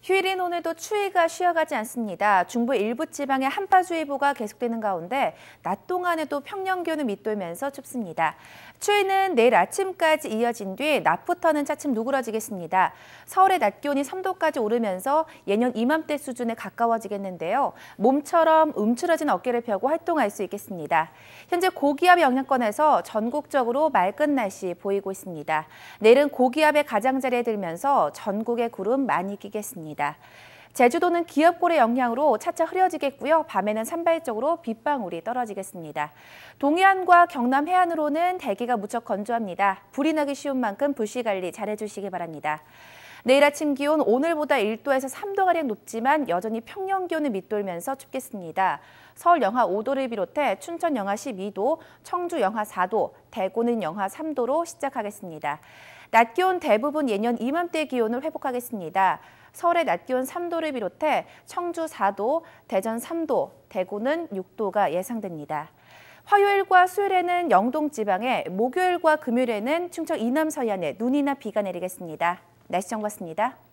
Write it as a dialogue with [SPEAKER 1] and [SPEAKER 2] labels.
[SPEAKER 1] 휴일인 오늘도 추위가 쉬어가지 않습니다. 중부 일부 지방에 한파주의보가 계속되는 가운데 낮 동안에도 평년 기온을 밑돌면서 춥습니다. 추위는 내일 아침까지 이어진 뒤 낮부터는 차츰 누그러지겠습니다. 서울의 낮 기온이 3도까지 오르면서 예년 이맘때 수준에 가까워지겠는데요. 몸처럼 움츠러진 어깨를 펴고 활동할 수 있겠습니다. 현재 고기압 영향권에서 전국적으로 맑은 날씨 보이고 있습니다. 내일은 고기압의 가장자리에 들면서 전국에 구름 많이 끼겠습니다. 제주도는 기압골의 영향으로 차차 흐려지겠고요. 밤에는 산발적으로 빗방울이 떨어지겠습니다. 동해안과 경남 해안으로는 대기가 무척 건조합니다. 불이 나기 쉬운 만큼 불씨 관리 잘해주시기 바랍니다. 내일 아침 기온 오늘보다 1도에서 3도가량 높지만 여전히 평년 기온을 밑돌면서 춥겠습니다. 서울 영하 5도를 비롯해 춘천 영하 12도, 청주 영하 4도, 대구는 영하 3도로 시작하겠습니다. 낮 기온 대부분 예년 이맘때 기온을 회복하겠습니다. 서울의 낮 기온 3도를 비롯해 청주 4도, 대전 3도, 대구는 6도가 예상됩니다. 화요일과 수요일에는 영동 지방에, 목요일과 금요일에는 충청 이남 서해안에 눈이나 비가 내리겠습니다. 날씨 정보였습니다.